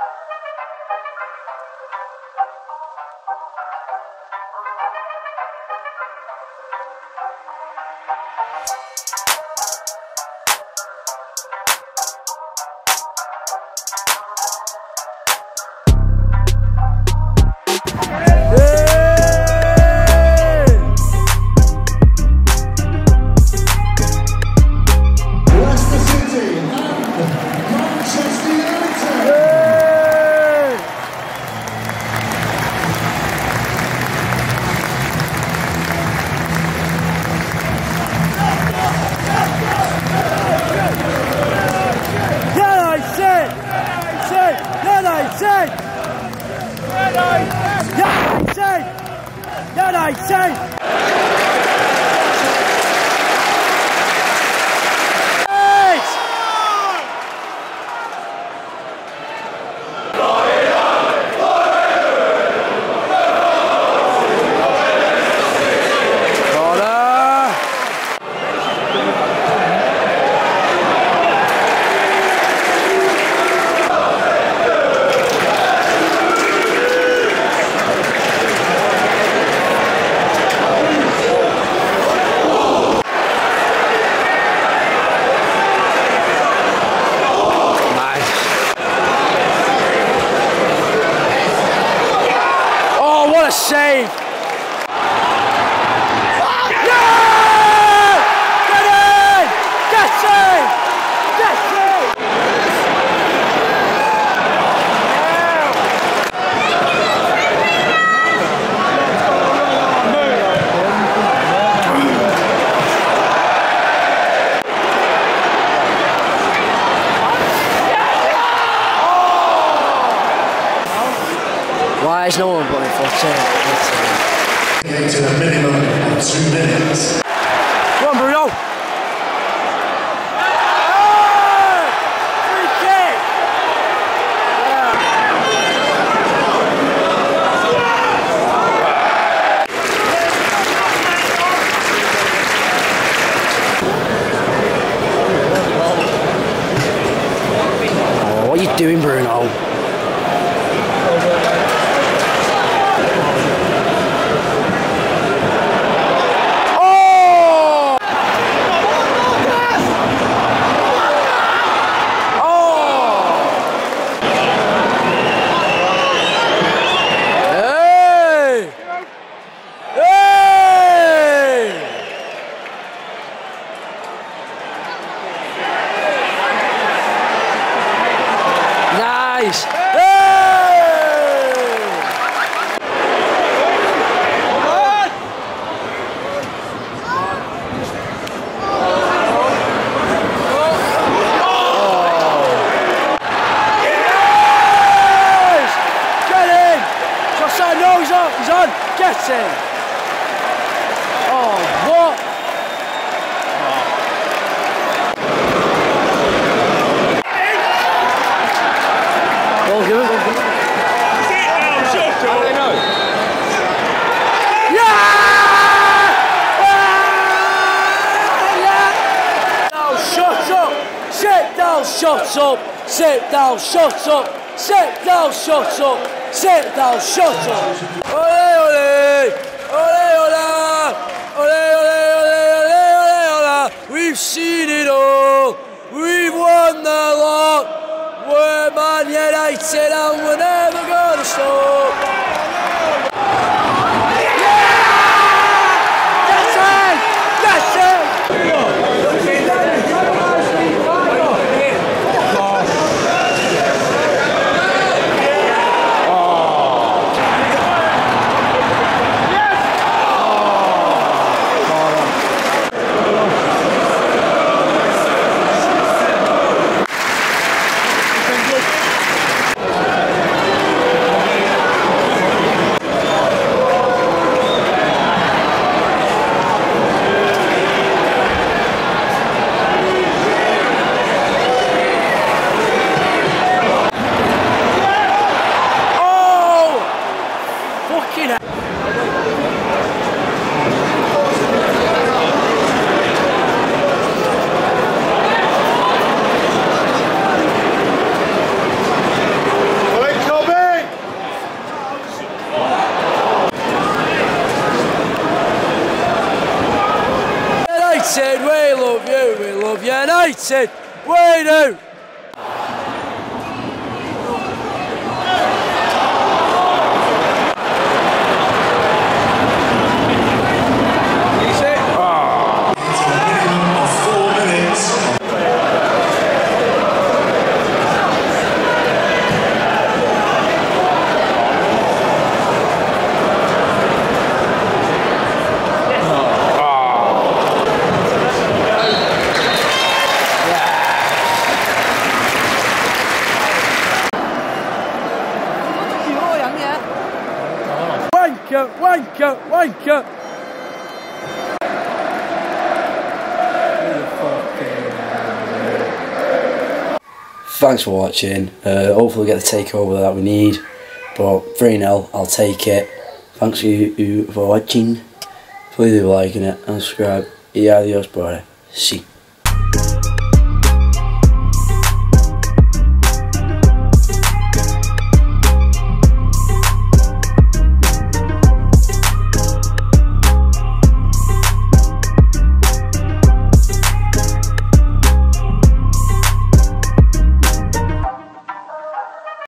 Leicester City and Manchester United. What a save! Why is no one putting for To a minimum of 2 minutes. Come on, Bruno! Free kick! Oh, what are you doing, Bruno? Nice! He's on! Get him! Oh, what? Go, give it, go, give it. How do they know? Yeah! Now shut up! Sit down, shut up! Sit down, shut up! Sit down, shut up! Sit down, shut up! Ole, ole! Ole, ole! Ole, ole, ole, ole, ole, ole! We've seen it all! We've won the lot! We're Man United and we're never gonna stop! United win out. Wanker, wanker. Thanks for watching. Hopefully we get the takeover that we need. But 3-0, I'll take it. Thanks you for watching. Please do liking it and subscribe. Y adios, bye. See.